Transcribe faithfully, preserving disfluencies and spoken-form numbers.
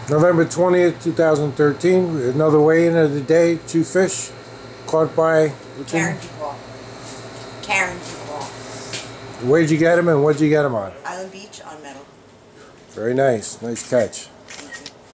November twentieth, two thousand thirteen. Another weigh-in of the day. Two fish caught by Karen DePaul. Karen DePaul. Where'd you get them and what'd you get them on? Island Beach on metal. Very nice. Nice catch.